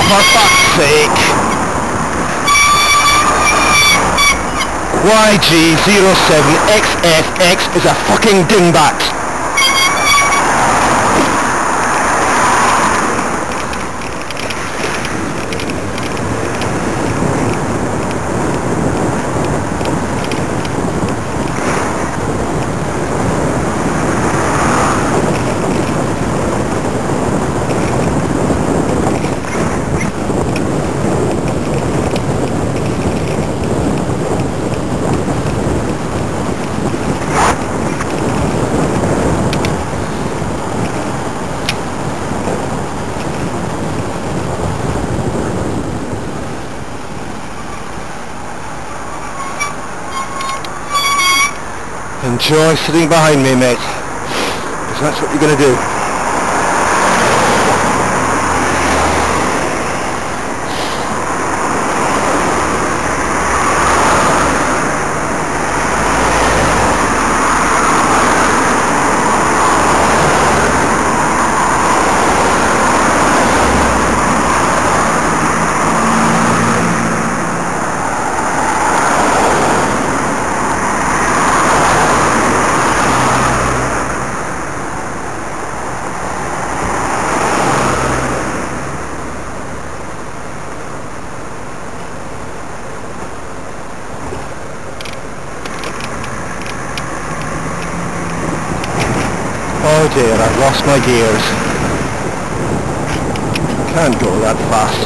for fuck's sake! YG07XFX is a fucking dingbat! Enjoy sitting behind me, mate, because that's what you're going to do. Oh dear, I've lost my gears. Can't go that fast.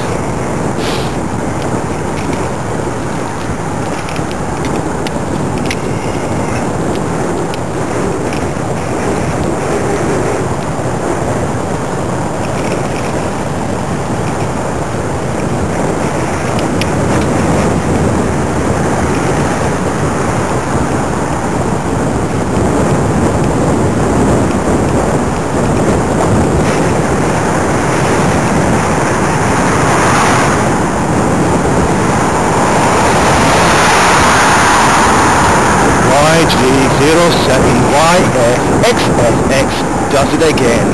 YG07XFX does it again.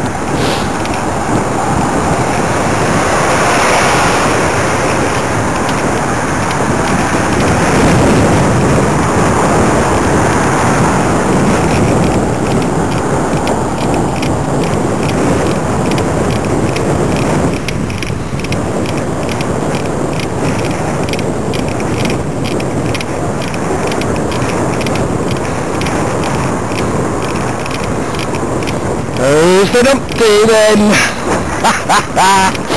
There's the dumpty then! Ha ha ha!